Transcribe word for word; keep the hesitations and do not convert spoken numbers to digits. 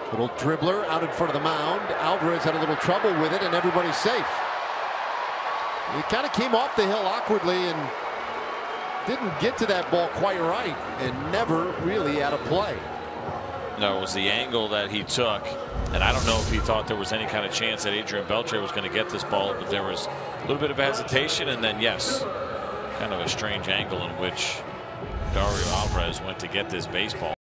Little dribbler out in front of the mound. Alvarez had a little trouble with it, and everybody's safe. He kind of came off the hill awkwardly and didn't get to that ball quite right, and never really out of play. No, it was the angle that he took, and I don't know if he thought there was any kind of chance that Adrian Beltre was going to get this ball, but there was a little bit of hesitation, and then yes, kind of a strange angle in which Dario Alvarez went to get this baseball.